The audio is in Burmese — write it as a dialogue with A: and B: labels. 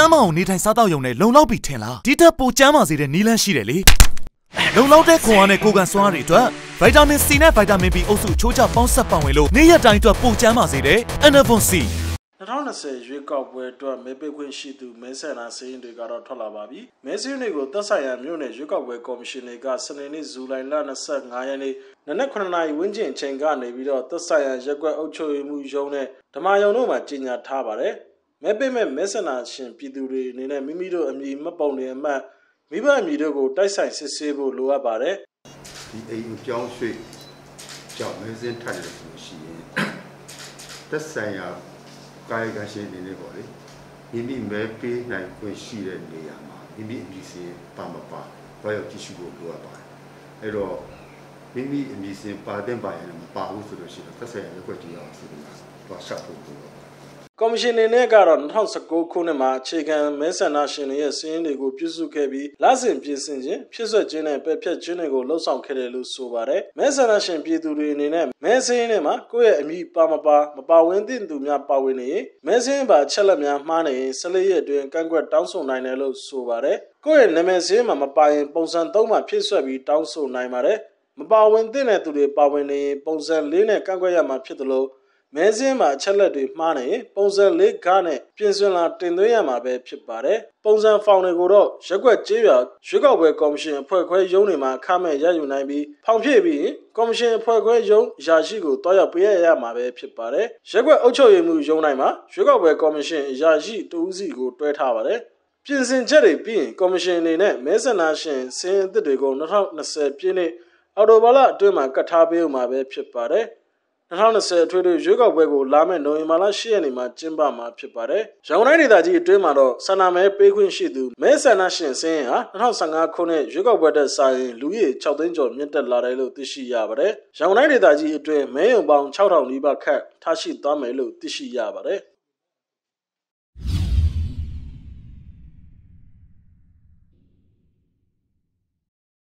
A: မ်းမအောင်နေထိုင်စားတော့ယုံနဲ့လုံလောက်ပြီးထင်လားဒီထက်ပိုကျမ်းမာစေတဲ့နီးလန်းရှိတယ်လေလုံလောက်တဲ့ခွန်အားနဲ့ကိုယ်ကန်စွမ်းအားတွေအတွက်ဗိုက်တာမင် C နဲ့ဗိုက်တာမင် B အုပ်စုချိုးချပေါင်းဆက်ပံဝင်လို့နေ့ရက်တိုင်းအတွက်ပိုကျမ်းမာစေတဲ့ Enervon C
B: 2020ရွေးကောက်ပွဲအတွက်မဲပေးခွင့်ရှိသူမဲဆန္ဒစာရင်းတွေကတော့ထွက်လာပါပြီ။မဲစာရင်းတွေကိုသက်ဆိုင်ရာမြို့နယ်ရွေးကောက်ပွဲကော်မရှင်တွေကစနေနေ့ဇူလိုင်လ25ရက်နေ့နနက်9:00နာရီဝန်းကျင်အချိန်ကနေပြီးတော့သက်ဆိုင်ရာရက်ကွက်အုပ်ချုပ်ရေးမှူးရုံးနဲ့ဓမ္မယုံတို့မှာကြေညာထားပါတယ်။မဲပေးမဲ့မဲဆန္ဒရှင်ပြည်သူတွေအနေနဲ့မိမိတို့အမည်မှတ်ပုံတွေအမှတ်မိဘအမည်တို့ကိုတိုက်ဆိုင်စစ်ဆေးဖို့လိုအပ်ပါတယ်
C: ။ဒီအိမ်အကြောင်းရွှေ့ကြောင့်မဲစင်းထပ်လို့ရှိရင်သက်ဆိုင်ရာကာယကံရှင်နေနေပေါ့လေမိမိမဲပေးနိုင်ခွင့်ရှိတဲ့နေရာမှာမိမိအမည်စင်ပါမပါဘာရောက်ကြည့်ရှုဖို့လိုအပ်ပါတယ်အဲ့တော့မိမိအမည်စင်ပါတဲ့ပါရင်မပါဘူးဆိုလို့ရှိရင်သက်ဆိုင်ရာရက်ွက်တရားဆိုပြီးတော့ရှောက်ဖို့လိုပါတယ်
B: ကော်မရှင်နေနဲ့ကတော့2019ခုနှစ်မှာအခြေခံမဲဆန္ဒရှင်တွေရဲ့စာရင်းတွေကိုပြုစုခဲ့ပြီးလစဉ်ပြင်ဆင်ခြင်းဖြစ်ဆွက်ခြင်းနဲ့ပယ်ဖျက်ခြင်းတွေကိုလှုပ်ဆောင်ခဲ့တယ်လို့ဆိုပါတယ်မဲဆန္ဒရှင်ပြည်သူတွေအနေနဲ့မဲစာရင်းတွေမှာကိုယ့်ရဲ့အမည်ပါမပါဝင်သင့်သူများပါဝင်နေရင်မဲစာရင်းပါချက်လက်များမှားနေရင်14ရက်အတွင်းကန့်ကွက်တောင်းဆိုနိုင်တယ်လို့ဆိုပါတယ်ကိုယ့်ရဲ့နာမည်စာရင်းမှာမပါရင်ပုံစံ3မှာဖြစ်ဆွက်ပြီးတောင်းဆိုနိုင်ပါတယ်မပါဝင်သင့်တဲ့သူတွေပါဝင်နေရင်ပုံစံ4နဲ့ကန့်ကွက်ရမှာဖြစ်တယ်လို့မဲစင်းမှာအချက်လက်တွေမှားနေပုံစံ၄ခါနဲ့ပြင်ဆင်လာတင်သွင်းရမှာပဲဖြစ်ပါတယ်ပုံစံဖောင်တွေကိုတော့ရက်ွက်ကြေးရွာရွေးကောက်ပွဲကော်မရှင်အဖွဲ့ခွဲရုံးတွေမှာအခမဲ့ရယူနိုင်ပြီးဖောင်ဖြည့်ပြီးကော်မရှင်အဖွဲ့ခွဲရုံးရာရှိကိုတွားရောက်ပေးရမှာပဲဖြစ်ပါတယ်ရက်ွက်အုပ်ချုပ်ရေးမှူးရုံးတိုင်းမှာရွေးကောက်ပွဲကော်မရှင်ရာရှိတဦးစီကိုတွဲထားပါတယ်ပြင်ဆင်ချက်တွေပြီးရင်ကော်မရှင်အနေနဲ့မဲဆန္ဒရှင်စည်းအသစ်တွေကို2020ပြည့်နှစ်အောက်တိုဘာလအတွင်းမှာကတ်ထားပေးဦးမှာပဲဖြစ်ပါတယ်2020အထွေထွေရွေးကောက်ပွဲကိုလာမယ့်နိုဝင်ဘာလ10ရက်နေ့မှာကျင်းပမှာဖြစ်ပါတယ်။ရန်ကုန်တိုင်းဒေသကြီးအတွင်းမှာတော့ဆန္ဒမဲပေးခွင့်ရှိသူမဲဆန္ဒရှင်စင်းဟာ2015ခုနှစ်ရွေးကောက်ပွဲတဲ့စာရင်လူကြီး6သိန်းကျော်မြင့်တက်လာတယ်လို့သိရှိရပါတယ်။ရန်ကုန်တိုင်းဒေသကြီးအတွင်းမဲရုံပေါင်း6000နီးပါးခန့်ထားရှိသွားမယ်လို့သိရှိရပါတယ်။